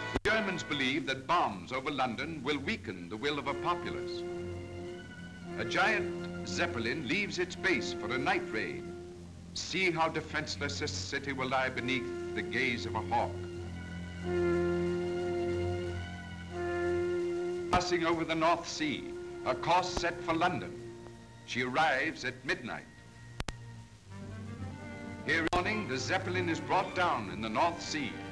The Germans believe that bombs over London will weaken the will of a populace. A giant Zeppelin leaves its base for a night raid. See how defenseless this city will lie beneath the gaze of a hawk. Passing over the North Sea, a course set for London. She arrives at midnight. Here in the morning, the Zeppelin is brought down in the North Sea.